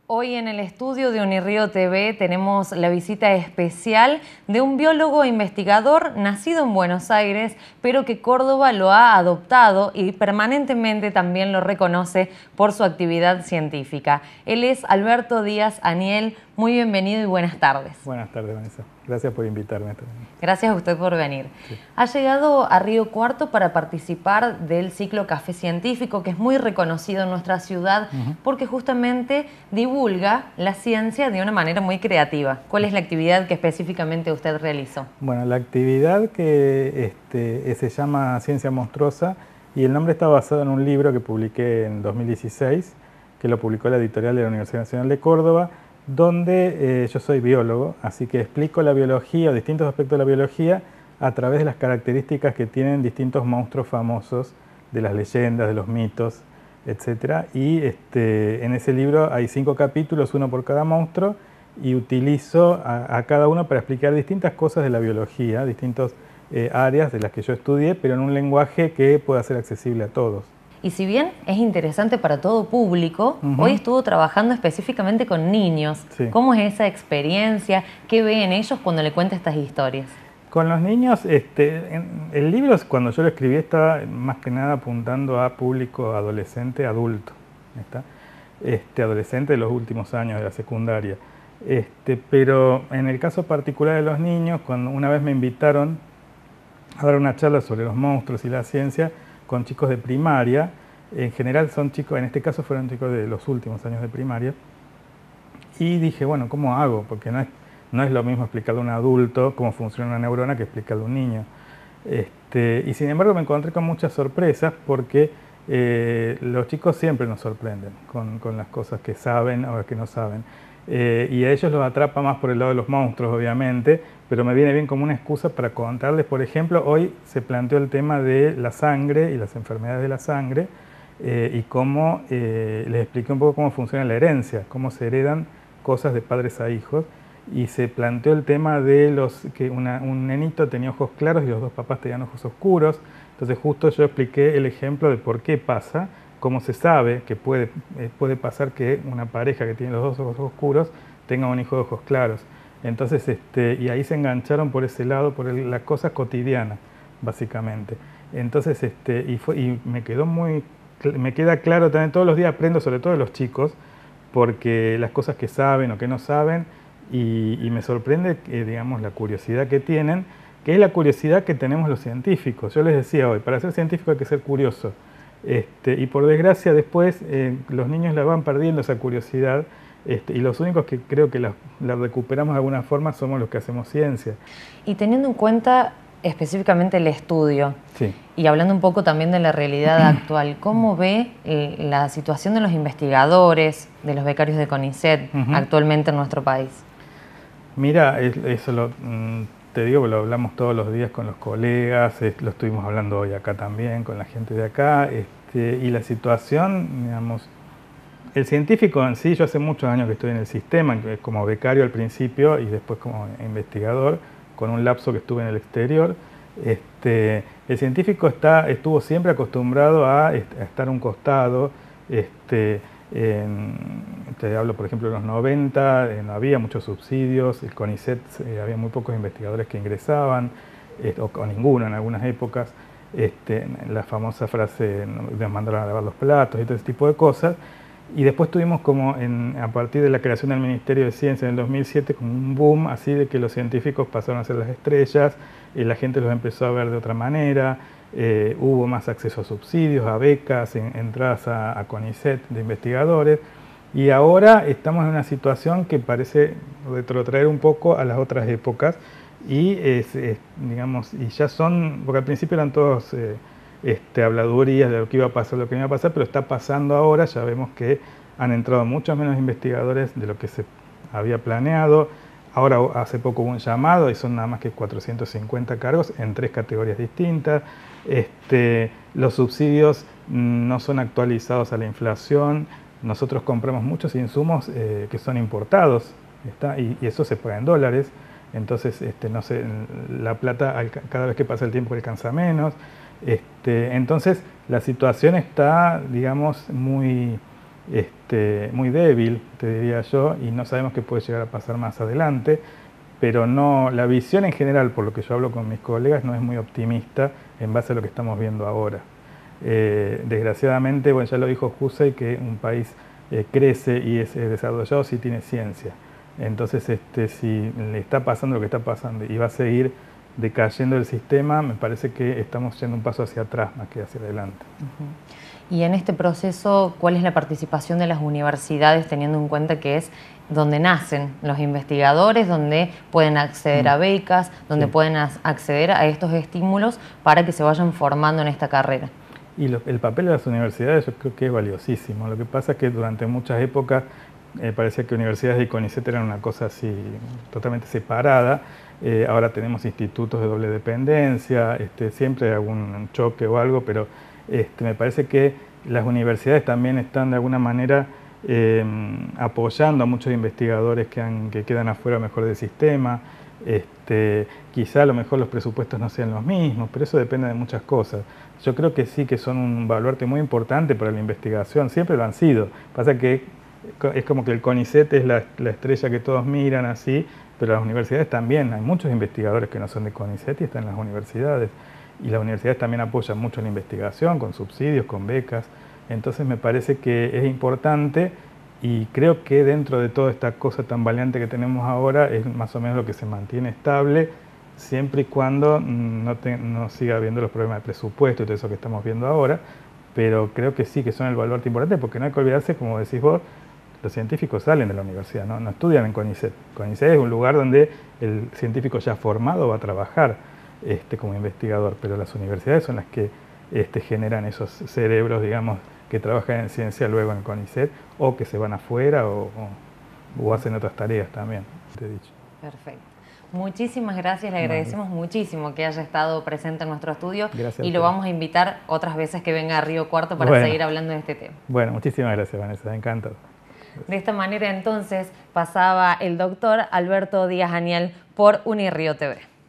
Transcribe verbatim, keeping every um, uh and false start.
Hoy en el estudio de Unirrío T V tenemos la visita especial de un biólogo investigador nacido en Buenos Aires, pero que Córdoba lo ha adoptado y permanentemente también lo reconoce por su actividad científica. Él es Alberto Díaz Aniel. Muy bienvenido y buenas tardes. Buenas tardes, Vanessa. Gracias por invitarme. Gracias a usted por venir. Sí. Ha llegado a Río Cuarto para participar del ciclo Café Científico, que es muy reconocido en nuestra ciudad, uh-huh. porque justamente divulga la ciencia de una manera muy creativa. ¿Cuál es la actividad que específicamente usted realizó? Bueno, la actividad que este, se llama Ciencia Monstruosa, y el nombre está basado en un libro que publiqué en dos mil dieciséis, que lo publicó la editorial de la Universidad Nacional de Córdoba, donde eh, yo soy biólogo, así que explico la biología, distintos aspectos de la biología, a través de las características que tienen distintos monstruos famosos de las leyendas, de los mitos, etcétera. Y este, en ese libro hay cinco capítulos, uno por cada monstruo, y utilizo a, a cada uno para explicar distintas cosas de la biología, distintas eh, áreas de las que yo estudié, pero en un lenguaje que pueda ser accesible a todos. Y si bien es interesante para todo público, uh-huh. hoy estuvo trabajando específicamente con niños. Sí. ¿Cómo es esa experiencia? ¿Qué ven ellos cuando le cuenta estas historias? Con los niños, este, en, el libro cuando yo lo escribí estaba más que nada apuntando a público adolescente, adulto, ¿está? Este, adolescente de los últimos años de la secundaria. Este, pero en el caso particular de los niños, cuando una vez me invitaron a dar una charla sobre los monstruos y la ciencia, con chicos de primaria, en general son chicos, en este caso fueron chicos de los últimos años de primaria, y dije, bueno, ¿cómo hago? Porque no es, no es lo mismo explicarle a un adulto cómo funciona una neurona que explicarle a un niño. Este, y sin embargo me encontré con muchas sorpresas porque eh, los chicos siempre nos sorprenden con, con las cosas que saben o que no saben. Eh, y a ellos los atrapa más por el lado de los monstruos, obviamente, pero me viene bien como una excusa para contarles. Por ejemplo, hoy se planteó el tema de la sangre y las enfermedades de la sangre eh, y cómo eh, les expliqué un poco cómo funciona la herencia, cómo se heredan cosas de padres a hijos, y se planteó el tema de los que una, un nenito tenía ojos claros y los dos papás tenían ojos oscuros. Entonces justo yo expliqué el ejemplo de por qué pasa, cómo se sabe que puede, eh, puede pasar que una pareja que tiene los dos ojos oscuros tenga un hijo de ojos claros. Entonces, este, y ahí se engancharon por ese lado, por el, la cosa cotidiana, básicamente. Entonces, este, y, fue, y me quedó muy, me queda claro también, todos los días aprendo sobre todo de los chicos, porque las cosas que saben o que no saben, y, y me sorprende, eh, digamos, la curiosidad que tienen, que es la curiosidad que tenemos los científicos. Yo les decía hoy, para ser científico hay que ser curioso. Este, y por desgracia después eh, los niños la van perdiendo esa curiosidad, este, y los únicos que creo que la, la recuperamos de alguna forma somos los que hacemos ciencia. Y teniendo en cuenta específicamente el estudio, sí. y hablando un poco también de la realidad actual, ¿cómo ve eh, la situación de los investigadores, de los becarios de CONICET uh-huh. actualmente en nuestro país? Mira, eso lo... Mm, te digo, lo hablamos todos los días con los colegas, eh, lo estuvimos hablando hoy acá también, con la gente de acá, este, y la situación, digamos, el científico en sí, yo hace muchos años que estoy en el sistema, como becario al principio y después como investigador, con un lapso que estuve en el exterior. Este, el científico está, estuvo siempre acostumbrado a, a estar a un costado. Este, En, te hablo, por ejemplo, de los noventa, eh, no había muchos subsidios, el CONICET eh, había muy pocos investigadores que ingresaban, eh, o, o ninguno en algunas épocas. Este, la famosa frase, nos mandaron a lavar los platos y todo ese tipo de cosas. Y después tuvimos como, en, a partir de la creación del Ministerio de Ciencia en el dos mil siete, como un boom así de que los científicos pasaron a ser las estrellas, y la gente los empezó a ver de otra manera. Eh, hubo más acceso a subsidios, a becas, en, entradas a, a CONICET de investigadores, y ahora estamos en una situación que parece retrotraer un poco a las otras épocas, y, es, es, digamos, y ya son, porque al principio eran todos eh, este, habladurías de lo que iba a pasar, lo que iba a pasar, pero está pasando ahora. Ya vemos que han entrado muchos menos investigadores de lo que se había planeado. Ahora hace poco hubo un llamado y son nada más que cuatrocientos cincuenta cargos en tres categorías distintas. Este, los subsidios no son actualizados a la inflación. Nosotros compramos muchos insumos eh, que son importados, ¿está? Y, y eso se paga en dólares. Entonces, este, no sé, la plata cada vez que pasa el tiempo alcanza menos. Este, entonces, la situación está, digamos, muy... este, muy débil, te diría yo, y no sabemos qué puede llegar a pasar más adelante, pero no, la visión en general, por lo que yo hablo con mis colegas, no es muy optimista en base a lo que estamos viendo ahora. Eh, desgraciadamente, bueno, ya lo dijo Hussey, que un país eh, crece y es eh, desarrollado si tiene ciencia. Entonces, este, si le está pasando lo que está pasando y va a seguir decayendo el sistema, me parece que estamos yendo un paso hacia atrás más que hacia adelante. Uh-huh. Y en este proceso, ¿cuál es la participación de las universidades, teniendo en cuenta que es donde nacen los investigadores, donde pueden acceder a becas, donde sí. pueden acceder a estos estímulos para que se vayan formando en esta carrera? Y lo, el papel de las universidades yo creo que es valiosísimo. Lo que pasa es que durante muchas épocas eh, parecía que universidades y CONICET eran una cosa así totalmente separada. Eh, ahora tenemos institutos de doble dependencia, este, siempre hay algún choque o algo, pero este, me parece que las universidades también están de alguna manera eh, apoyando a muchos investigadores que, han, que quedan afuera mejor del sistema. Este, quizá a lo mejor los presupuestos no sean los mismos, pero eso depende de muchas cosas. Yo creo que sí que son un baluarte muy importante para la investigación, siempre lo han sido. Pasa que es como que el CONICET es la, la estrella que todos miran así, pero las universidades también, hay muchos investigadores que no son de CONICET y están en las universidades. Y las universidades también apoyan mucho la investigación, con subsidios, con becas. Entonces me parece que es importante y creo que dentro de toda esta cosa tan valiente que tenemos ahora es más o menos lo que se mantiene estable, siempre y cuando no, te, no siga habiendo los problemas de presupuesto y todo eso que estamos viendo ahora, pero creo que sí que son el baluarte importante, porque no hay que olvidarse, como decís vos, los científicos salen de la universidad, no, no estudian en CONICET. CONICET es un lugar donde el científico ya formado va a trabajar este, como investigador, pero las universidades son las que este, generan esos cerebros, digamos, que trabajan en ciencia luego en CONICET, o que se van afuera o, o, o hacen otras tareas también, te he dicho. Perfecto. Muchísimas gracias, le agradecemos vale. muchísimo que haya estado presente en nuestro estudio gracias y lo vamos a invitar otras veces que venga a Río Cuarto para bueno, seguir hablando de este tema. Bueno, muchísimas gracias, Vanessa, encantado. De esta manera entonces pasaba el doctor Alberto Díaz Aniel por Unirrío T V.